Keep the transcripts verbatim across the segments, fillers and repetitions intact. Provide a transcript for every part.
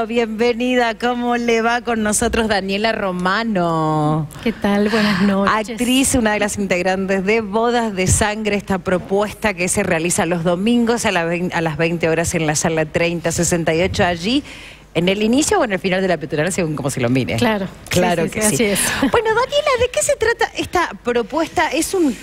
Bienvenida, ¿cómo le va? Con nosotros Daniela Romano. ¿Qué tal? Buenas noches. Actriz, una de las integrantes de Bodas de Sangre, esta propuesta que se realiza los domingos a, la veinte, a las veinte horas en la sala treinta sesenta y ocho, allí en el inicio o en el final de la peatonal, según como se lo mire. Claro, claro sí, sí, que sí, sí. así es. Bueno, Daniela, ¿de qué se trata esta propuesta? Es un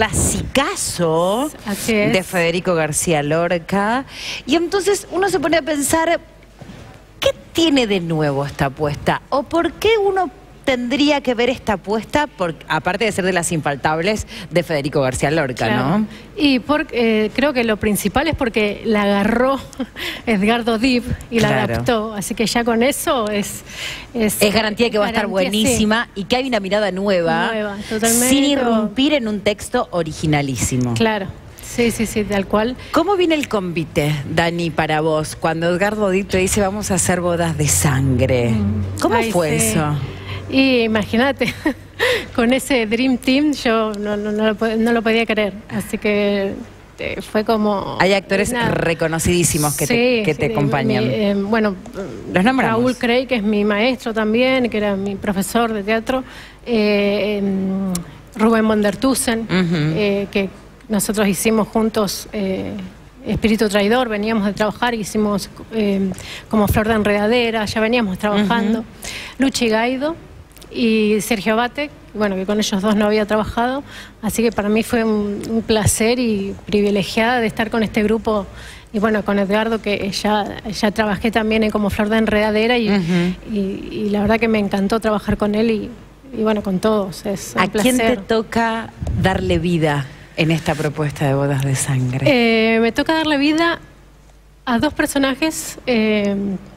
clasicazo Así es. de Federico García Lorca. Y entonces uno se pone a pensar, ¿qué tiene de nuevo esta apuesta? ¿O por qué uno tendría que ver esta apuesta, por, aparte de ser de las infaltables de Federico García Lorca, Claro. ¿no? Y por, eh, creo que lo principal es porque la agarró Edgardo Dib y la Claro. adaptó, así que ya con eso es... Es, Es garantía que va a estar garantía, buenísima sí. y que hay una mirada nueva, Nueva, totalmente. sin irrumpir en un texto originalísimo. Claro, sí, sí, sí, tal cual. ¿Cómo viene el convite, Dani, para vos, cuando Edgardo Dib te dice vamos a hacer Bodas de Sangre? ¿Cómo Ay, fue sí. eso? Y imagínate, con ese Dream Team yo no, no, no, lo, no lo podía creer, así que eh, fue como... Hay actores una... reconocidísimos que sí, te, que sí, te acompañan. Mi, eh, bueno, ¿Los nombramos? Raúl Cray, que es mi maestro también, que era mi profesor de teatro, eh, eh, Rubén von der Tussen, Uh-huh. eh, que nosotros hicimos juntos... Eh, Espíritu Traidor, veníamos de trabajar, hicimos eh, como Flor de Enredadera, ya veníamos trabajando. Uh-huh. Luchi Gaido y Sergio Abate, bueno, que con ellos dos no había trabajado, así que para mí fue un, un placer y privilegiada de estar con este grupo, y bueno, con Edgardo, que ya, ya trabajé también en como Flor de Enredadera, y, Uh-huh. y, y la verdad que me encantó trabajar con él y, y bueno, con todos, es un ¿A placer. quién te toca darle vida en esta propuesta de Bodas de Sangre? Eh, me toca darle vida a dos personajes, eh,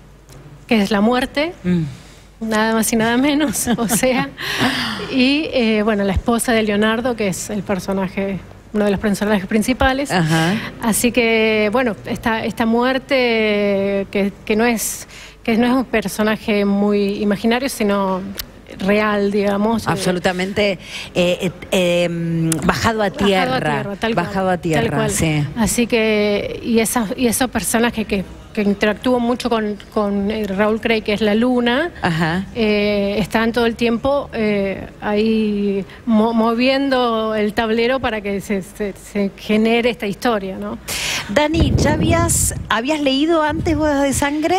que es la muerte, Mm. nada más y nada menos, o sea, y eh, bueno, la esposa de Leonardo, que es el personaje, uno de los personajes principales. Ajá. Así que bueno, esta, esta muerte que, que no es, que no es un personaje muy imaginario, sino real, digamos. Absolutamente eh, eh, eh, bajado a tierra. Bajado a tierra, tal cual, bajado a tierra, tal cual. sí. Así que, y, esas, y esos personajes que, que interactúan mucho con, con eh, Raúl Cray, que es la luna, Ajá. eh, están todo el tiempo eh, ahí mo moviendo el tablero para que se, se, se genere esta historia, ¿no? Dani, ¿ya habías, habías leído antes Bodas de Sangre?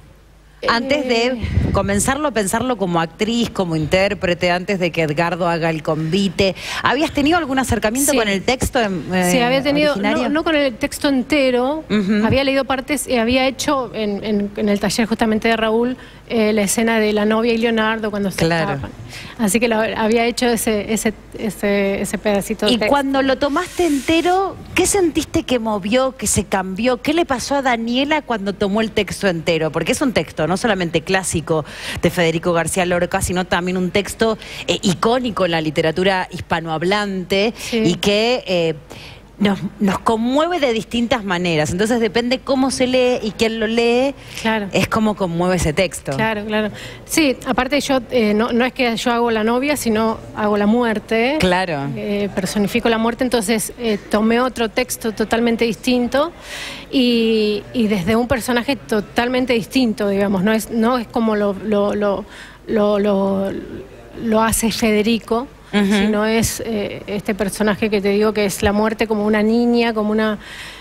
Antes de Eh. comenzarlo a pensarlo como actriz, como intérprete, antes de que Edgardo haga el convite, ¿habías tenido algún acercamiento Sí. con el texto eh, Sí, había tenido, originario? no, no con el texto entero, Ujú. había leído partes y había hecho en, en, en el taller justamente de Raúl eh, la escena de la novia y Leonardo cuando se Claro. escapan. Así que lo, había hecho ese, ese, ese, ese pedacito de Y texto. cuando lo tomaste entero, ¿qué sentiste que movió, que se cambió? ¿Qué le pasó a Daniela cuando tomó el texto entero? Porque es un texto no solamente clásico de Federico García Lorca, sino también un texto eh, icónico en la literatura hispanohablante, Sí. y que eh, nos, nos conmueve de distintas maneras. Entonces depende cómo se lee y quién lo lee, Claro. es como conmueve ese texto. Claro, claro. Sí, aparte yo, eh, no, no es que yo hago la novia, sino hago la muerte. Claro. Eh, personifico la muerte, entonces eh, tomé otro texto totalmente distinto y, y desde un personaje totalmente distinto, digamos, no es, no es como lo, lo, lo, lo, lo, lo hace Federico, Ujú. sino es eh, este personaje que te digo que es la muerte como una niña, como una...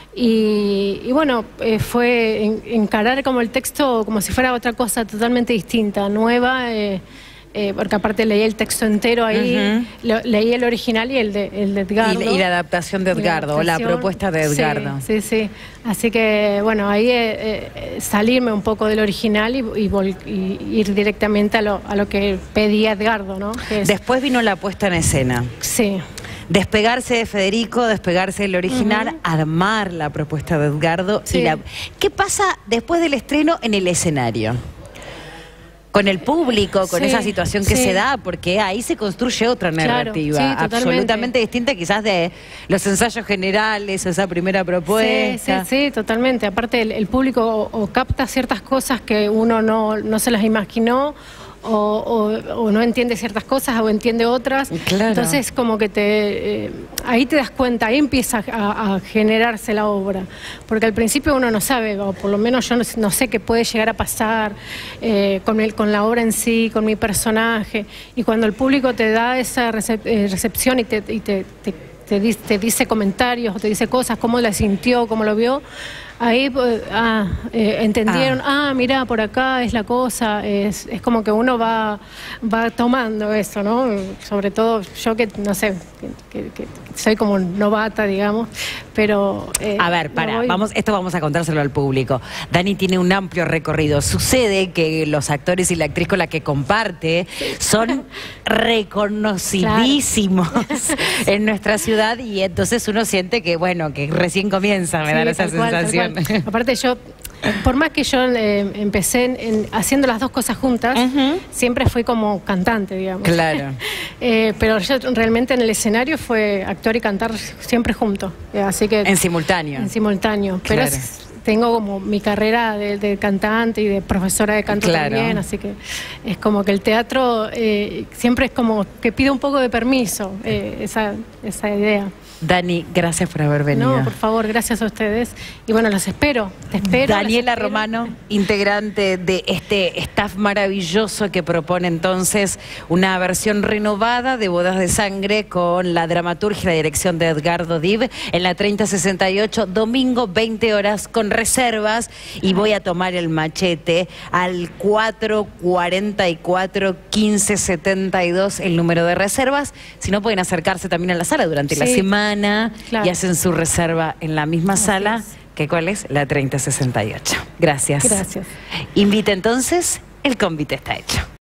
Y, y bueno, eh, fue en- encarar como el texto como si fuera otra cosa totalmente distinta, nueva, eh, eh, porque aparte leí el texto entero ahí, Ujú. lo- leí el original y el de, el de Edgardo. Y, y la adaptación de Y la Edgardo, o la adaptación, propuesta de Edgardo. Sí, sí, sí. Así que, bueno, ahí eh, eh, salirme un poco del original y, y vol- y ir directamente a lo, a lo que pedía Edgardo, ¿no? Que es- Después vino la puesta en escena. sí. Despegarse de Federico, despegarse del original, Ujú. armar la propuesta de Edgardo. Sí. Y la... ¿Qué pasa después del estreno en el escenario? Con el público, con Sí, esa situación que sí. se da, porque ahí se construye otra Claro, narrativa sí, totalmente. absolutamente distinta quizás de los ensayos generales o esa primera Sí, propuesta. sí, sí, totalmente. Aparte el, el público o, o capta ciertas cosas que uno no, no se las imaginó o, o, o no entiende ciertas cosas o entiende otras. Claro. Entonces como que te eh, ahí te das cuenta, ahí empieza a, a generarse la obra, porque al principio uno no sabe, o por lo menos yo no, no sé qué puede llegar a pasar eh, con, el, con la obra en sí, con mi personaje, y cuando el público te da esa recep eh, recepción y te, y te, te, te, dice, te dice comentarios, te dice cosas, cómo la sintió, cómo lo vio, ahí ah, eh, entendieron, ah, ah mira, por acá es la cosa, es, es como que uno va, va tomando eso, ¿no? Sobre todo yo que, no sé, que, que, que soy como novata, digamos, pero... Eh, a ver, para, voy... vamos, esto vamos a contárselo al público. Dani tiene un amplio recorrido. Sucede que los actores y la actriz con la que comparte son reconocidísimos claro. en nuestra ciudad, y entonces uno siente que, bueno, que recién comienza, me sí, da esa sensación. Cual, aparte yo, por más que yo eh, empecé en, en, haciendo las dos cosas juntas, uh-huh. siempre fui como cantante, digamos. Claro. eh, pero yo realmente en el escenario fue actuar y cantar siempre juntos. Eh, así que en simultáneo. En simultáneo. Pero claro. es, tengo como mi carrera de, de cantante y de profesora de canto claro. también, así que es como que el teatro eh, siempre es como que pide un poco de permiso, eh, esa, esa idea. Dani, gracias por haber venido. No, por favor, gracias a ustedes. Y bueno, los espero, te espero. Daniela espero. Romano, integrante de este staff maravilloso que propone entonces una versión renovada de Bodas de Sangre con la dramaturgia y la dirección de Edgardo Dib en la treinta sesenta y ocho, domingo veinte horas con reservas, y voy a tomar el machete al cuatro cuarenta y cuatro, quince setenta y dos, el número de reservas. Si no, pueden acercarse también a la sala durante sí. la semana. Claro. Y hacen su reserva en la misma Así sala, es. que ¿cuál es? La treinta sesenta y ocho. Gracias. Gracias. Invita entonces, el convite está hecho.